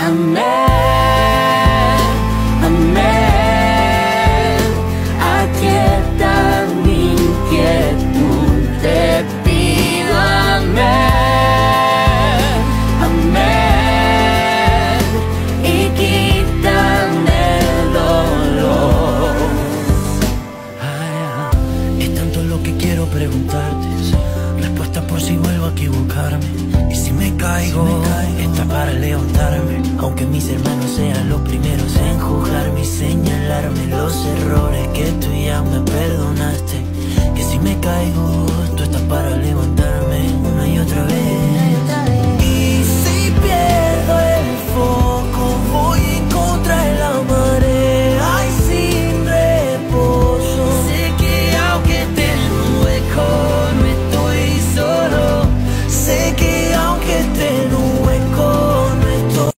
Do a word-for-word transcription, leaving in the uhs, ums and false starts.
Amén, amén. Aquieta mi inquietud, te pido amén, amén. Y quítame el dolor. Ah, es tanto lo que quiero preguntarte, respuesta por si vuelvo a equivocarme. Y si me caigo, si me caigo está para levantarme. Aunque mis hermanos sean los primeros en juzgarme y señalarme los errores que tú ya me perdonaste. Que si me caigo, tú estás para levantarme una y otra vez.